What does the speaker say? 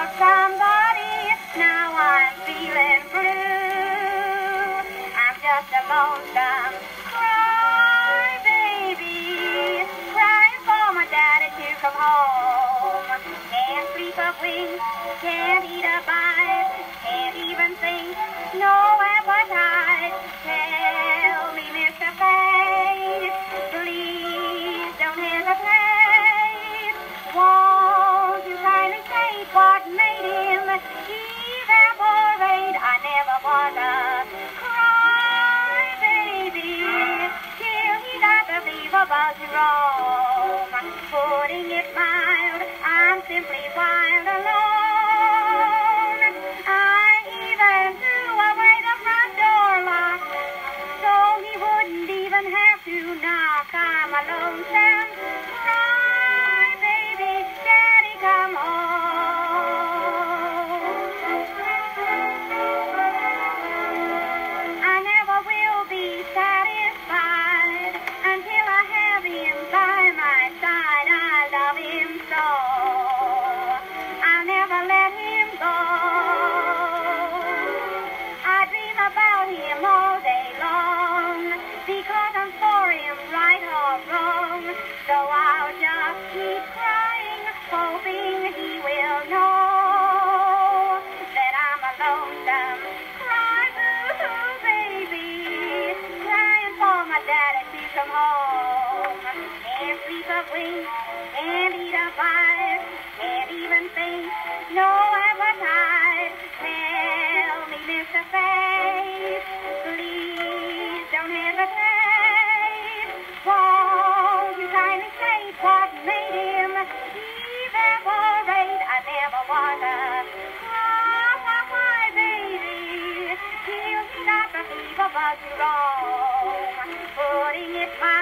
about somebody, now I'm feeling blue. I'm just a lonesome crybaby, crying for my daddy to come home. Can't sleep a wink, can't eat a bite, can't even think, no appetite. Tell me, Mr. Fate, please don't hesitate. Won't you kindly say what made him evaporate? I never was a crybaby till he got the fever buzz wrong. Putting it mild, I'm simply wild alone. I even threw away the front door lock so he wouldn't even have to knock. I'm a lonesome crybaby, Daddy, come home. I never will be satisfied until I have him by my side. I love him so, I'll never let him go. I dream about him all day long because I'm for him, right or wrong. So I'll just keep crying, hoping he will know that I'm a lonesome cry-boo baby, crying for my daddy to come home. Can't sleep a wink, can't eat a bite, can't even think, no appetite. Tell me, Mr. Fate, please don't hesitate. Won't you kindly say what made him evaporate? I never was a crybaby till he got the fever buzz wrong. Putting it